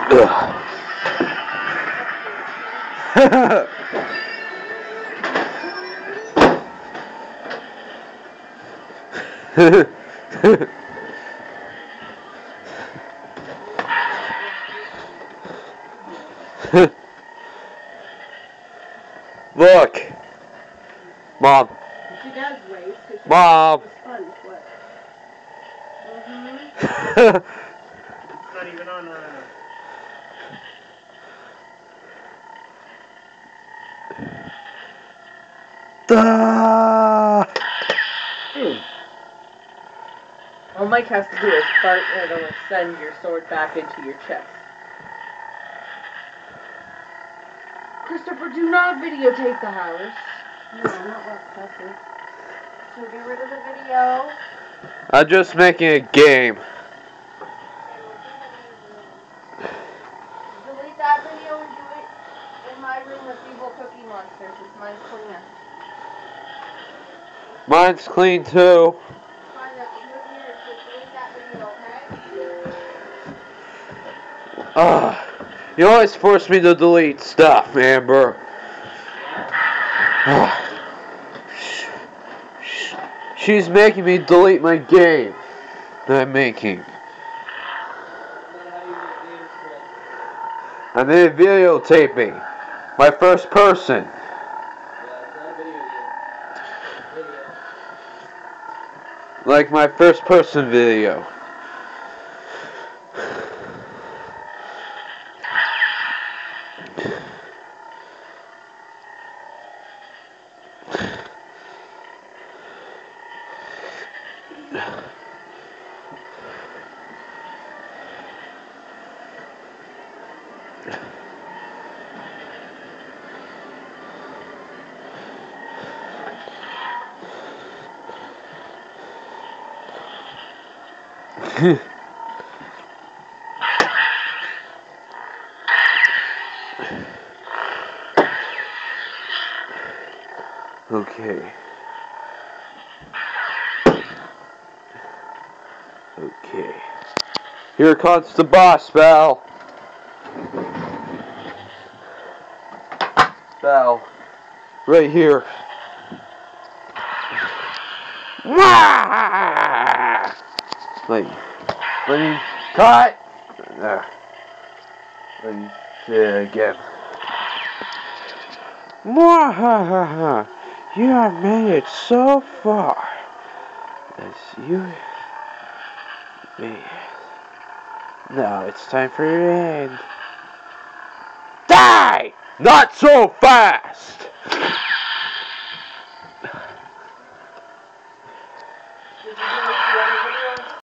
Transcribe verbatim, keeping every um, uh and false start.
Look, Mom. She does race. Mom. What? Mm-hmm. It's not even on. Uh... Ah. All Mike has to do is fart and it'll send your sword back into your chest. Christopher, do not videotape the house. No, not what Christopher. So get rid of the video. I'm just making a game. Delete that video and do it in my room with evil cookie monsters. It's mine's cleaner. Mine's clean too. Fine, then do it here. Just delete that video, okay? Ah, you always force me to delete stuff, Amber. She's making me delete my game that I'm making. I'm in videotaping my first person. Like my first person video. Okay. Okay. Here comes the boss, Val. Val. Right here. Wait. Let me cut. Uh, let me say it again. You have made it so far. As you made it. Now it's time for your end. Die! Not so fast!